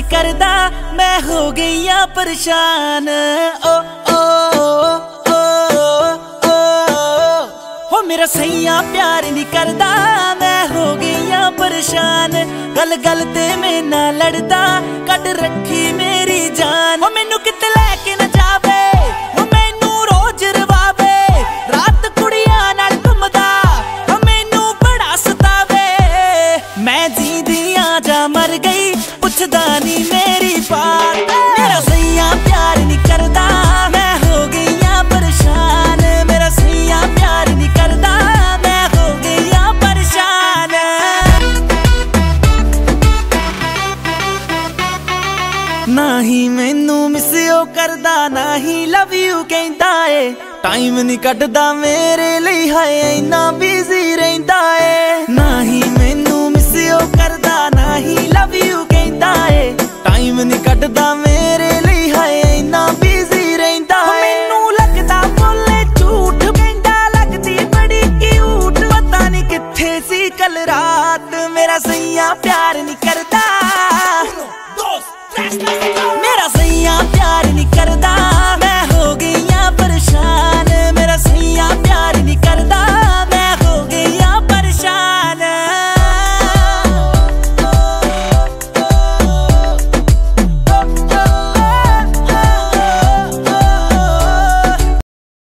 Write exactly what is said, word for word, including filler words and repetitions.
करदा, मैं हो गई आ परेशान। ओ ओ ओ ओ हो मेरा सैया प्यार नहीं करदा, मैं हो गई आ परेशान। गल गल ते मैं ना लड़दा, कट रखी मेरी जान। हो मैनू किते लैके ना जावे, हो मैनू रोज रवावे, रात कुड़ियां नाल घुमदा, हो मैनू बड़ा सतावे। मैं जींदी आ जा मर गई, पुछदा नहीं मेरी बात। मेरा सैया प्यार नहीं करदा, मैं हो गई आ परेशान। मेरा सैया प्यार नहीं करदा, मैं हो गई आ परेशान। ना ही मैनू मिसियो करदा, ना ही लव यू कहंदा ए। टाइम नहीं कटदा मेरे लिए, हाय इन्ना बिजी रहिंदा ए। ना ही मैनू मिसियो करदा, ना ही लव यू कहंदा ए। टाइम नहीं कटदा मेरे लिए।